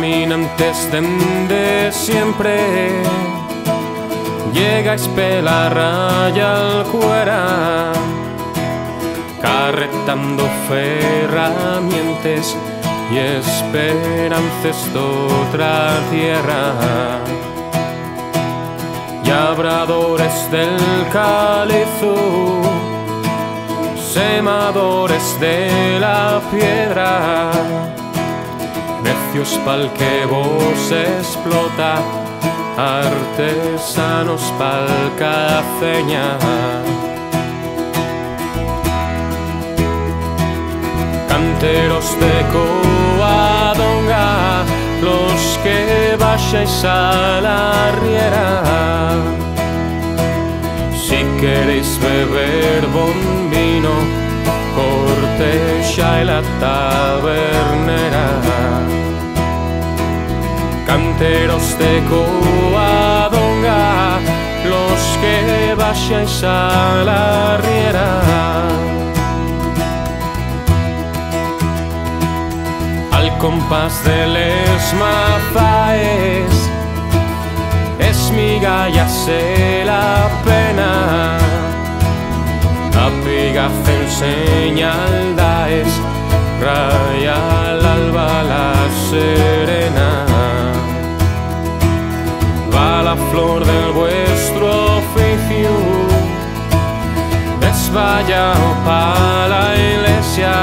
caminantes dende siempre, llegais pela raya al cuera, carretando ferramientas y esperanzas d'otra tierra. Labradores del calizo, semadores de la piedra, necios pa'l que vos explota, artesanos pa'l caceña. Canteros de Covadonga, los que vayáis a la riera, si queréis beber bon vino, Cortella y la Tabernera. Canteros de Covadonga, los que vayáis a la riera, al compás de les mafaes, esmiga se la pena, apigacen señal daes, raya al alba la serena. Va la flor del vuestro oficio, desvallado pa' la iglesia,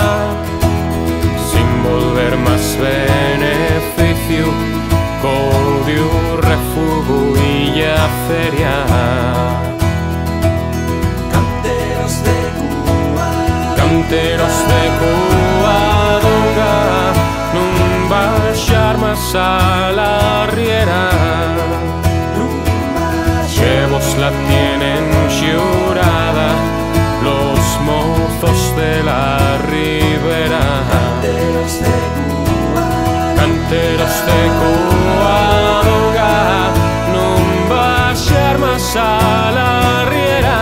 volver más beneficio, codio, refugio y ya feria. Canteros de Covadonga, nun baixar más a la riera, que vos la tienen llorada los mozos de la ribera. Canteros de Covadonga, non baixar más a la riera.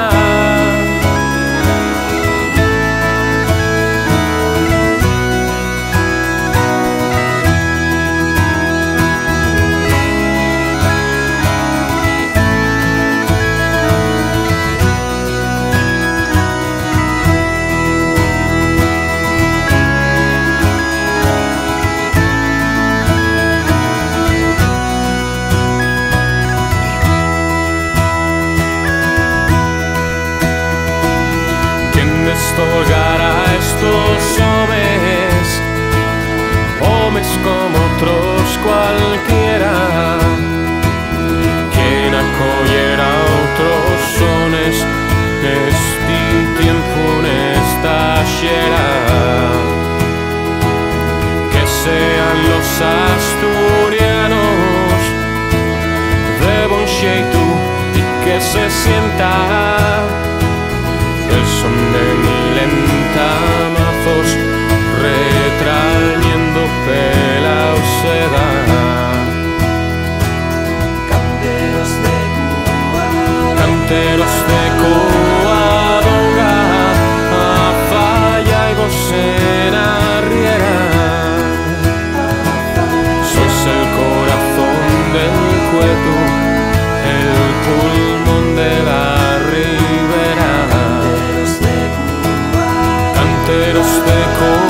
Estolgar a estos hombres como otros cualquiera, quien acogiera otros sones, este tiempo en esta xera, que sean los asturianos de bon xeito y que se sienta el son de mil entamazos retrañendo pela seda. Canteros de Covadonga, a falla y vos en arriera, sois el corazón del cueto, el pulmón de la ribera. Canteros de Covadonga,